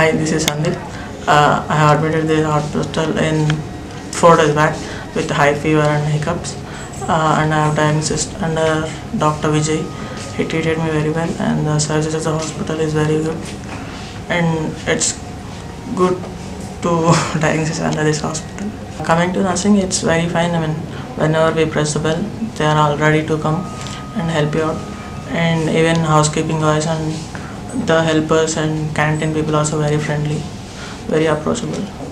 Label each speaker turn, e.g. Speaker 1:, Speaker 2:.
Speaker 1: Hi, this is Sandeep. I have admitted this hospital in 4 days back with high fever and hiccups, and I have diagnosed under Dr. Vijay. He treated me very well, and the services of the hospital is very good, and it's good to diagnose under this hospital. Coming to nursing, it's very fine. I mean, whenever we press the bell, they are all ready to come and help you out, and even housekeeping guys and the helpers and canteen people also very friendly, very approachable.